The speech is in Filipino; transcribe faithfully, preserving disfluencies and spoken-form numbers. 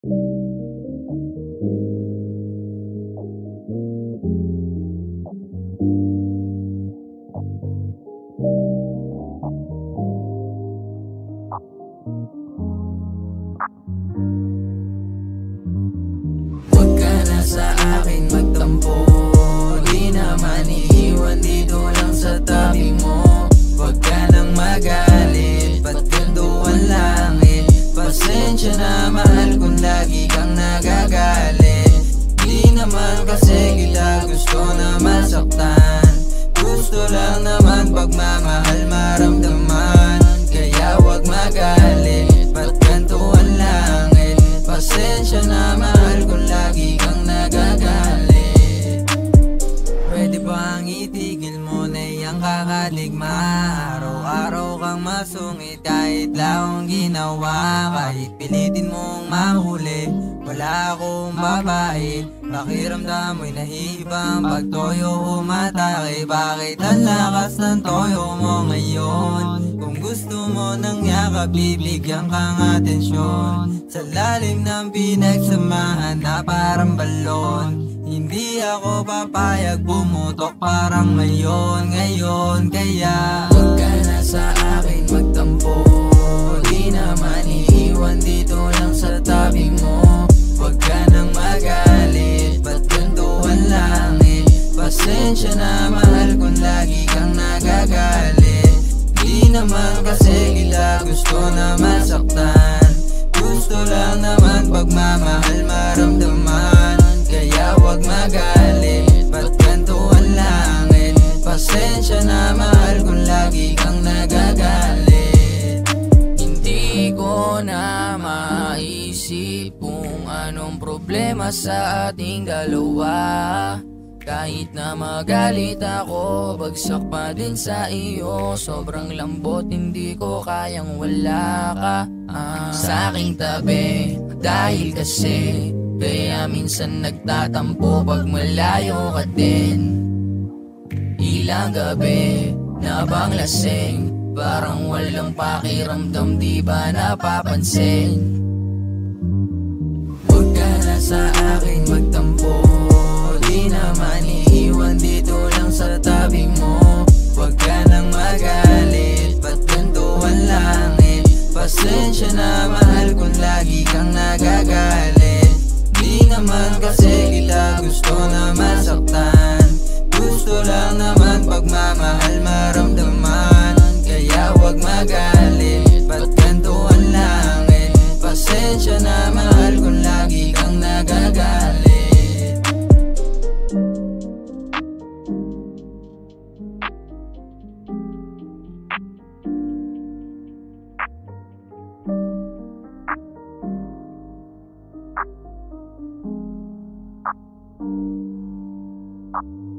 Huwag ka na sa akin magtampo, di naman iiwan dito lang sa tabi mo. Huwag ka nang magalit, ba't ganito ang langit? Pasensya na mahal kung lagi kang nagagalit. Di naman kasi kita gusto na masaktan, gusto lang naman pagmamahal maramdaman. Kaya huwag magalit, ba't ganito ang langit? Pasensya na mahal kung lagi kang nagagalit. Pwede bang itigil mo na iyang kakaligma? Araw-araw kang masungit kahit lang ginawa. Kahit pilitin mong mahuli, wala akong babae. Pakiramdam mo'y nahihibang pag toyo umatake. Bakit ang lakas ng toyo mo ngayon? Kung gusto mo ng yakap, bibigyan kang atensyon. Sa lalim ng pinagsamahan na parang balon, hindi ako papayag bumutok parang ngayon, ngayon. Kaya huwag ka na sa akin magtampo, di naman iiwan dito lang sa tabi mo. Huwag ka nang magalit, ba't ganito ang langit? Pasensya na mahal kung lagi kang nagagalit. Di naman kasi kita gusto na masaktan, gusto lang naman pagmamahal maramdaman. Kaya huwag magalit, ba't ganito ang langit? Pasensya na mahal kung lagi kang nagagalit. Hindi ko na maisip kung anong problema sa ating dalawa. Kahit na magalit ako, bagsak pa din sa iyo. Sobrang lambot, hindi ko kayang wala ka ah, sa aking tabi. Dahil kasi kaya minsan nagtatampo pag malayo ka din. Ilang gabi na bang lasing, parang walang pakiramdam, di ba napapansin? Huwag ka na sa akin magtampo, di naman iiwan dito lang sa tabi mo. Huwag ka nang magalit, ba't ganito ang langit? Pasensya na mahal kung lagi kang nagagalit. Di naman kasi kita gusto na masaktan, gusto lang naman pagmamahal maramdaman. Kaya huwag magalit, ba't ganito ang langit? Pasensya na mahal kung lagi kang nagagalit. You